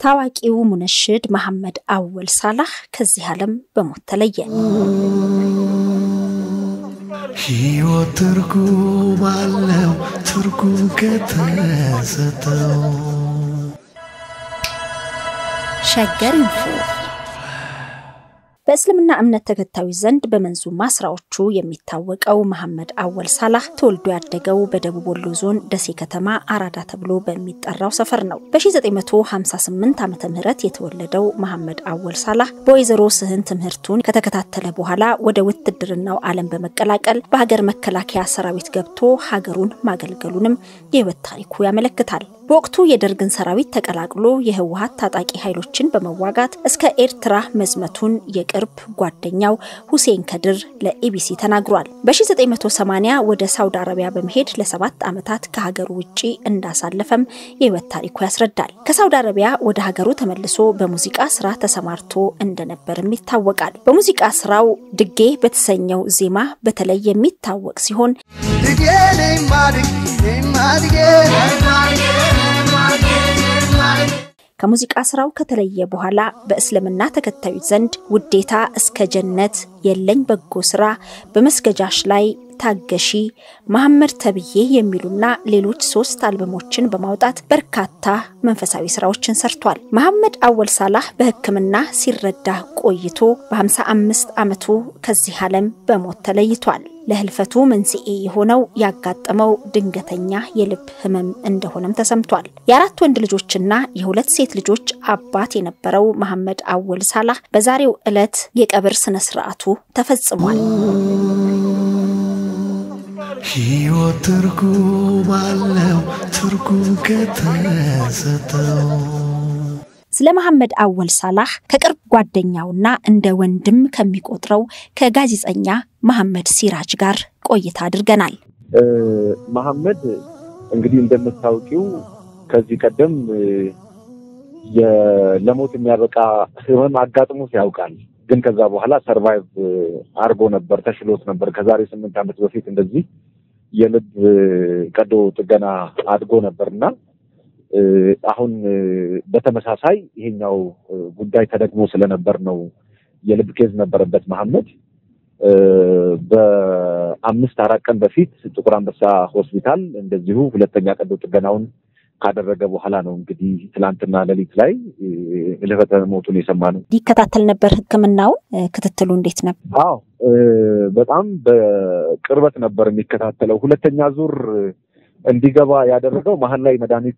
ታዋቂው ሙነሽድ መሐመድ አወል ሳላህ ከዚህ ዓለም በሞት ተለየ። ሕይወት ትርጉም አለው ትርጉም ከተሰጠው ሸገር ኢንፎ በእስልምና እምነት ተከታዮች ዘንድ በመንዙማ ስራዎቹ የሚታወቀው መሐመድ አወል ሳላህ ተወልዶ ያደገው በደቡብ ወሎ ዞን ደሴ ከተማ አራዳ ተብሎ በሚጠራው ሰፈር ነው። በ1958 ዓመተ ምህረት የተወለደው መሐመድ አወል ሳላህ በወይዘሮ ስህን ትምህርቱን ከተከታተለ በኋላ ወደ ውትድርናው ዓለም በመቀላቀል በሀገር መከላከያ ሰራዊት ገብቶ ሀገሩን ማገልገሉንም የህይወት ታሪኩ ያመለክታል። በወቅቱ የደርግን ሰራዊት ተቀላቅሎ የህወሓት ታጣቂ ኃይሎችን በመዋጋት እስከ ኤርትራ መዝመቱን የቅርብ ጓደኛው ሁሴን ከድር ለኢቢሲ ተናግሯል። በ1980 ወደ ሳውዲ አረቢያ በመሄድ ለ7 ዓመታት ከሀገሩ ውጪ እንዳሳለፈም የህይወት ታሪኩ ያስረዳል። ከሳውዲ አረቢያ ወደ ሀገሩ ተመልሶ በሙዚቃ ስራ ተሰማርቶ እንደነበርም ይታወቃል። በሙዚቃ ስራው ድጌ በተሰኘው ዜማ በተለይ የሚታወቅ ሲሆን ከሙዚቃ ስራው ከተለየ በኋላ በእስልምና ተከታዮች ዘንድ ውዴታ እስከ ጀነት የለኝ በጎ ስራ በመስገጃሽ ላይ ታገሺ መሐመድ ተብዬ የሚሉና ሌሎች 3 አልበሞችን በማውጣት በርካታ መንፈሳዊ ስራዎችን ሰርቷል። መሐመድ አወል ሳላህ በህክምና ሲረዳ ቆይቶ በ55 ዓመቱ ከዚህ ዓለም በሞት ተለይቷል። ለህልፈቱ መንስኤ የሆነው ያጋጠመው ድንገተኛ የልብ ህመም እንደሆነም ተሰምቷል። የ4 ወንድ ልጆችና የ2 ሴት ልጆች አባት የነበረው መሐመድ አወል ሳላህ በዛሬው ዕለት የቀብር ስነ ስርዓቱ ተፈጽሟል። ሕይወት ትርጉም አለው ትርጉም ከተሰጠው ስለ መሐመድ አወል ሳላህ ከቅርብ ጓደኛውና እንደ ወንድም ከሚቆጥረው ከጋዜጠኛ መሐመድ ሲራጅ ጋር ቆይታ አድርገናል። መሐመድ እንግዲህ እንደምታውቂው ከዚህ ቀደም ለሞት የሚያበቃ ህመም አጋጥሞት ያውቃል። ግን ከዛ በኋላ ሰርቫይቭ አርጎ ነበር ተሽሎት ነበር። ከዛሬ 8 ዓመት በፊት እንደዚህ የልብ ቀዶ ጥገና አድርጎ ነበርና አሁን በተመሳሳይ ይሄኛው ጉዳይ ተደግሞ ስለነበር ነው የልብ ኬዝ ነበርበት መሐመድ በ5-4 ቀን በፊት ጥቁር አንበሳ ሆስፒታል እንደዚሁ ሁለተኛ ቀዶ ጥገናውን ካደረገ በኋላ ነው እንግዲህ ትላንትና ሌሊት ላይ ለፈተ ሞቱን የሰማነው። ይከታተል ነበር ህክምናው ክትትሉ እንዴት ነበር? አዎ በጣም በቅርበት ነበር የሚከታተለው። ሁለተኛ ዙር እንዲገባ ያደረገው መሐል ላይ መድኃኒት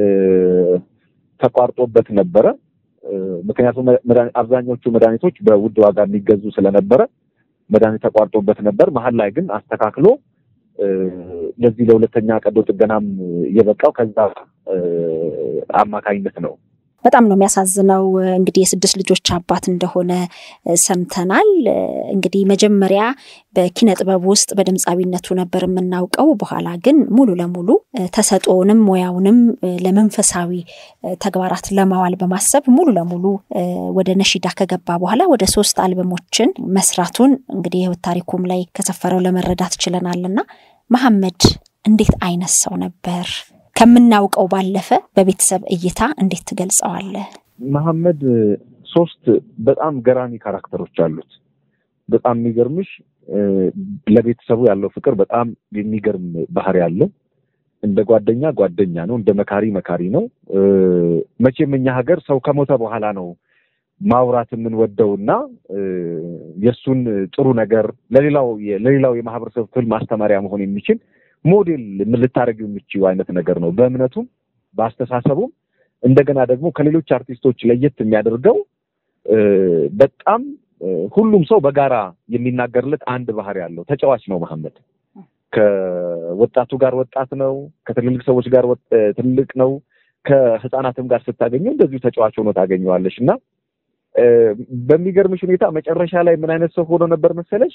ተቋርጦበት ነበር። ምክንያቱም አብዛኞቹ መድኃኒቶች በውድ ዋጋ የሚገዙ ስለነበረ መድኃኒት ተቋርጦበት ነበር። መሐል ላይ ግን አስተካክሎ ለዚህ ለሁለተኛ ቀዶ ጥገናም የበቃው ከዛ አማካኝነት ነው። በጣም ነው የሚያሳዝነው። እንግዲህ የ6 ልጆች አባት እንደሆነ ሰምተናል። እንግዲህ መጀመሪያ በኪነ ጥበብ ውስጥ በድምጻዊነቱ ነበር የምናውቀው። በኋላ ግን ሙሉ ለሙሉ ተሰጥኦንም ሙያውንም ለመንፈሳዊ ተግባራት ለማዋል በማሰብ ሙሉ ለሙሉ ወደ ነሺዳ ከገባ በኋላ ወደ 3 አልበሞችን መስራቱን እንግዲህ የህይወት ታሪኩም ላይ ከሰፈረው ለመረዳት ችለናልና መሐመድ እንዴት አይነት ሰው ነበር? ከምናውቀው ባለፈ በቤተሰብ እይታ እንዴት ትገልጸዋለህ? መሐመድ 3 በጣም ገራሚ ካራክተሮች አሉት። በጣም የሚገርምሽ ለቤተሰቡ ያለው ፍቅር በጣም የሚገርም ባህሪ ያለው፣ እንደ ጓደኛ ነው፣ እንደ መካሪ ነው። መቼም እኛ ሀገር ሰው ከሞተ በኋላ ነው ማውራት የምንወደውና የሱን ጥሩ ነገር ለሌላው የማህበረሰብ ክፍል ማስተማሪያ መሆን የሚችል ሞዴል ልታረጊው የሚችው አይነት ነገር ነው። በእምነቱም በአስተሳሰቡም እንደገና ደግሞ ከሌሎች አርቲስቶች ለየት የሚያደርገው በጣም ሁሉም ሰው በጋራ የሚናገርለት አንድ ባህሪ ያለው ተጫዋች ነው መሐመድ። ከወጣቱ ጋር ወጣት ነው፣ ከትልልቅ ሰዎች ጋር ትልቅ ነው፣ ከህፃናትም ጋር ስታገኘው እንደዚሁ ተጫዋች ሆኖ ታገኘዋለሽና በሚገርምሽ ሁኔታ መጨረሻ ላይ ምን አይነት ሰው ሆኖ ነበር መሰለሽ?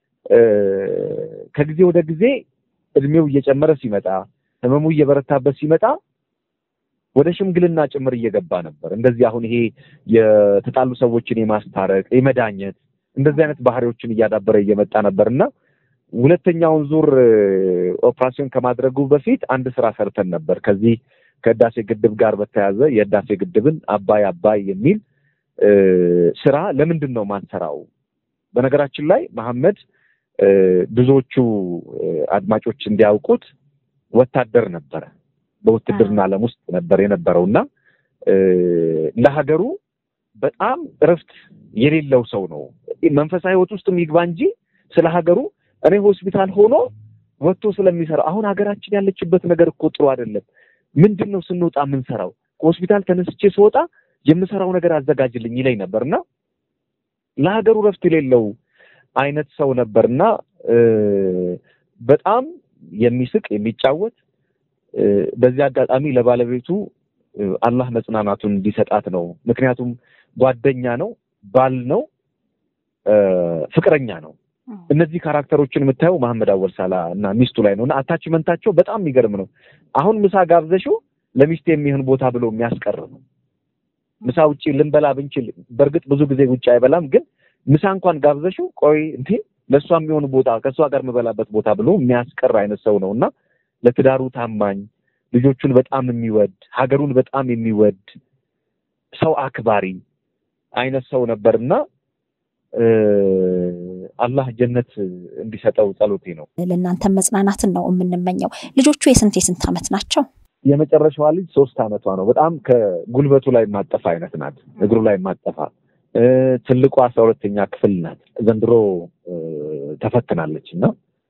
ከጊዜ ወደ ጊዜ እድሜው እየጨመረ ሲመጣ ህመሙ እየበረታበት ሲመጣ ወደ ሽምግልና ጭምር እየገባ ነበር። እንደዚህ አሁን ይሄ የተጣሉ ሰዎችን የማስታረቅ የመዳኘት እንደዚህ አይነት ባህሪዎችን እያዳበረ እየመጣ ነበርና ሁለተኛውን ዙር ኦፕሬሽን ከማድረጉ በፊት አንድ ስራ ሰርተን ነበር። ከዚህ ከዳሴ ግድብ ጋር በተያያዘ የዳሴ ግድብን አባይ የሚል ስራ ለምንድነው ማንሰራው በነገራችን ላይ መሐመድ ብዙዎቹ አድማጮች እንዲያውቁት ወታደር ነበር በውትድርና ዓለም ውስጥ ነበር የነበረውና ለሀገሩ በጣም ረፍት የሌለው ሰው ነው መንፈሳዊ ህይወት ውስጥ የሚግባ እንጂ ስለ ሀገሩ እኔ ሆስፒታል ሆኖ ወጥቶ ስለሚሰራ አሁን ሀገራችን ያለችበት ነገር እኮ ጥሩ አይደለም ምንድነው ስንወጣ ምን ሰራው ሆስፒታል ተነስቼ ስወጣ የምሰራው ነገር አዘጋጅልኝ ይለኝ ነበርና ለሀገሩ ረፍት የሌለው አይነት ሰው ነበርና በጣም የሚስቅ የሚጫወት በዚህ አጋጣሚ ለባለቤቱ አላህ መጽናናቱን እንዲሰጣት ነው ምክንያቱም ጓደኛ ነው ባል ነው ፍቅረኛ ነው እነዚህ ካራክተሮችን የምታየው መሐመድ አወል ሳላ እና ሚስቱ ላይ ነውና አታችመንታቸው በጣም የሚገርም ነው አሁን ምሳ ጋብዘሽው ለሚስት የሚሆን ቦታ ብሎ የሚያስቀር ነው ምሳ ውጪ ልንበላ ብንችል በርግጥ ብዙ ጊዜ ውጪ አይበላም ግን ምሳ እንኳን ጋብዘሽው ቆይ እንዴ ለሷ የሚሆን ቦታ ከሷ ጋር መበላበት ቦታ ብሎ የሚያስቀር አይነት ሰው ነውና ለትዳሩ ታማኝ ልጆቹን በጣም የሚወድ ሀገሩን በጣም የሚወድ ሰው አክባሪ አይነት ሰው ነበርና አላህ ጀነት እንዲሰጠው ጸሎቴ ነው ለእናንተ መጽናናትን ነው የምንመኘው ልጆቹ የስንት አመት ናቸው የመጨረሻው ልጅ 3 አመቷ ነው በጣም ከጉልበቱ ላይ ማጠፋ አይነት ናት እግሩ ላይ ማጠፋ ትልቁ 12ኛ ክፍል ናት ዘንድሮ ተፈትናለችና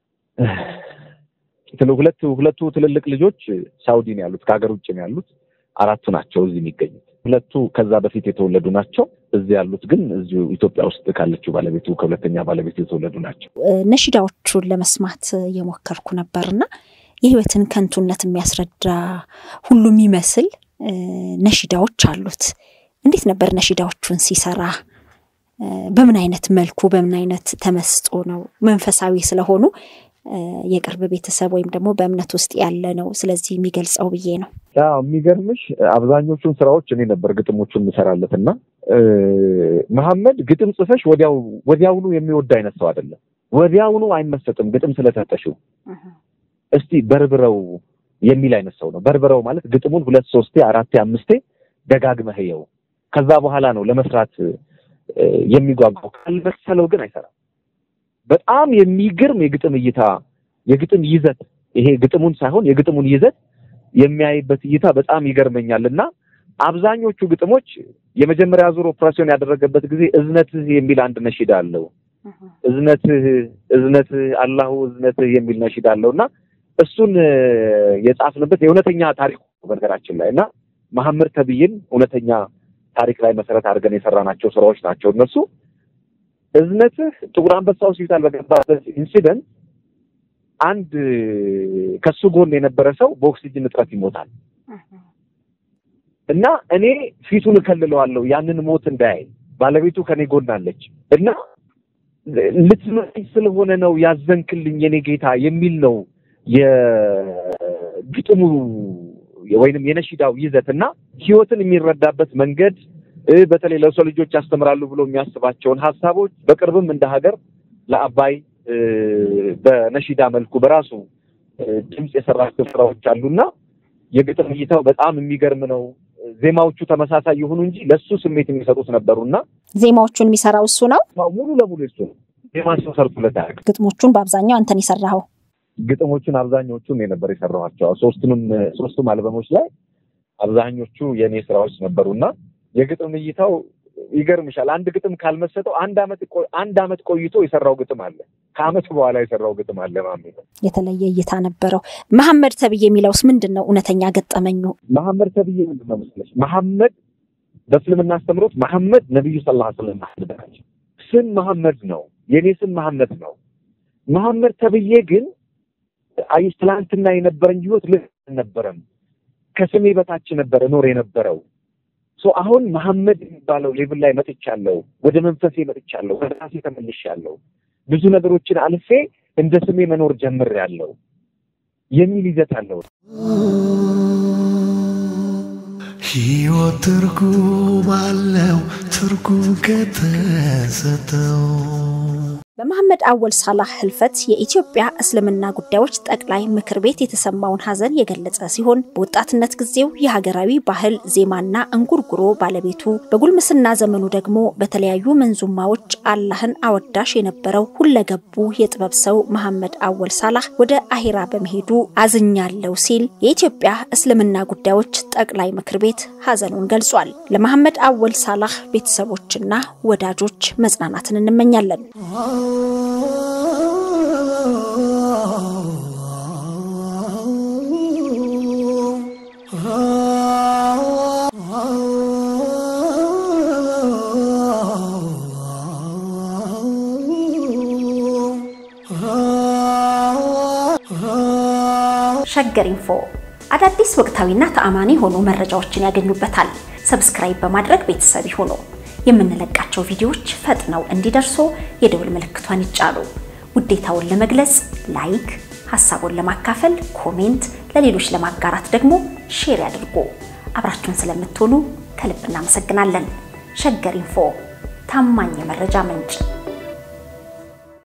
ሁለቱ ትልልቅ ልጆች ሳውዲ ነው ያሉት ከሀገር ውጭ ነው ያሉት አራቱ ናቸው እዚህ የሚገኙት ሁለቱ ከዛ በፊት የተወለዱ ናቸው እዚህ ያሉት ግን እዚሁ ኢትዮጵያ ውስጥ ካለችው ባለቤቱ ከሁለተኛ ባለቤቱ የተወለዱ ናቸው ነሽዳዎቹን ለመስማት የሞከርኩ ነበርና የህይወትን ከንቱነት የሚያስረዳ ሁሉም ይመስል ነሽዳዎች አሉት እንዴት ነበር ነሽዳዎቹን ሲሰራ በምን አይነት መልኩ በምን አይነት ተመስጦ ነው መንፈሳዊ ስለሆኑ የቅርብ ቤተሰብ ወይም ደግሞ በእምነት ውስጥ ያለ ነው ስለዚህ የሚገልጸው ብዬ ነው ያው የሚገርምሽ አብዛኞቹን ስራዎች እኔ ነበር ግጥሞቹን መሰራለትና መሐመድ ግጥም ጽፈሽ ወዲያውኑ የሚወድ አይነት ሰው አይደለም ወዲያውኑ አይመሰጥም ግጥም ስለተጠሽው እስቲ በርብረው የሚል አይነት ሰው ነው በርብረው ማለት ግጥሙን 2 3 4 5 ደጋግመህ ይየው ከዛ በኋላ ነው ለመስራት የሚጓጓው ካልበሰለው ግን አይሰራም በጣም የሚገርም የግጥም እይታ የግጥም ይዘት ይሄ ግጥሙን ሳይሆን የግጥሙን ይዘት የሚያይበት እይታ በጣም ይገርመኛልና አብዛኞቹ ግጥሞች የመጀመሪያ ዙር ኦፕሬሽን ያደረገበት ጊዜ እዝነትህ የሚል አንድ ነሽዳ አለው እዝነትህ አላሁ እዝነትህ የሚል ነሽዳ አለውና እሱን የጻፍንበት የእውነተኛ ታሪክ በነገራችን ላይና መሐመድ ተብይን እውነተኛ ታሪክ ላይ መሰረት አድርገን የሰራናቸው ስራዎች ናቸው እነሱ እዝነትህ ጥቁር አንበሳ ሆስፒታል በገባበት ኢንሲደንት አንድ ከሱ ጎን የነበረ ሰው በኦክሲጅን እጥረት ይሞታል እና እኔ ፊቱን ከልለዋለሁ ያንን ሞት እንዳይ ባለቤቱ ከኔ ጎን አለች እና ልትመኝ ስለሆነ ነው ያዘንክልኝ የኔ ጌታ የሚል ነው የግጥሙ ወይንም የነሽዳው ይዘትና ህይወትን የሚረዳበት መንገድ በተለይ ለሰው ልጆች ያስተምራሉ ብሎ የሚያስባቸውን ሐሳቦች በቅርብም እንደ ሀገር ለአባይ በነሽዳ መልኩ በራሱ ድምጽ የሰራቸው ስራዎች አሉና የግጥም እይታው በጣም የሚገርም ነው ዜማዎቹ ተመሳሳይ ይሁኑ እንጂ ለሱ ስሜት የሚሰጡት ነበርና ዜማዎቹን የሚሰራው እሱ ነው ሙሉ ለሙሉ እሱ ዜማው ሰርቶለት ያቅ ግጥሞቹን በአብዛኛው አንተን ይሰራው ግጥሞቹን አብዛኞቹን የነበር ይሰራዋቸው ሶስቱም አልበሞች ላይ አብዛኞቹ የኔ ስራዎች ነበሩና የግጥም እይታው ይገርምሻል አንድ ግጥም ካልመሰጠው አንድ አመት ቆይቶ የሰራው ግጥም አለ ከአመት በኋላ የሰራው ግጥም አለ ማለት የተለየ እይታ ነበረው መሐመድ ተብዬ የሚለውስ ምንድነው እውነተኛ ገጠመኙ መሐመድ ተብዬ ምንድነው መስለሽ መሐመድ በእስልምና አስተምሮት መሐመድ ነብዩ ሰለላሁ ዐለይሂ ወሰለም ስም መሐመድ ነው የኔ ስም መሐመድ ነው መሐመድ ተብዬ ግን አይስላንትና የነበረኝ ህይወት ለነበረም ከስሜ በታች ነበር ኖር የነበረው አሁን መሐመድ የሚባለው ሌቭል ላይ መጥቻለሁ ወደ መንፈሴ መጥቻለሁ ወደ ራሴ ተመልሻለሁ ብዙ ነገሮችን አልፌ እንደ ስሜ መኖር ጀምሬያለሁ የሚል ይዘት አለው ሕይወት ትርጉም አለው ትርጉም ከተሰጠው በመሐመድ አወል ሳላህ ህልፈት የኢትዮጵያ እስልምና ጉዳዮች ጠቅላይ ምክር ቤት የተሰማውን ሐዘን የገለጸ ሲሆን በወጣትነት ጊዜው የሀገራዊ ባህል ዜማና እንጉርጉሮ ባለቤቱ በጉልምስና ዘመኑ ደግሞ በተለያዩ መንዙማዎች አላህን አወዳሽ የነበረው ሁለገቡ የጥበብ ሰው መሐመድ አወል ሳላህ ወደ አሂራ በመሄዱ አዝኛለሁ ሲል የኢትዮጵያ እስልምና ጉዳዮች ጠቅላይ ምክር ቤት ሐዘኑን ገልጿል። ለመሐመድ አወል ሳላህ ቤተሰቦችና ወዳጆች መጽናናትን እንመኛለን። ሸገር ኢንፎ አዳዲስ ወቅታዊና ተአማኒ ሆኖ መረጃዎችን ያገኙበታል። ሰብስክራይብ በማድረግ ቤተሰብ ይሁኑ። የምንለቃቸው ቪዲዮዎች ፈጥነው እንዲደርሱ የደወል ምልክቷን ይጫኑ። ውዴታውን ለመግለጽ ላይክ፣ ሐሳቡን ለማካፈል ኮሜንት፣ ለሌሎች ለማጋራት ደግሞ ሼር ያድርጉ። አብራችሁን ስለምትሆኑ ከልብ እናመሰግናለን። ሸገር ኢንፎ ታማኝ የመረጃ ምንጭ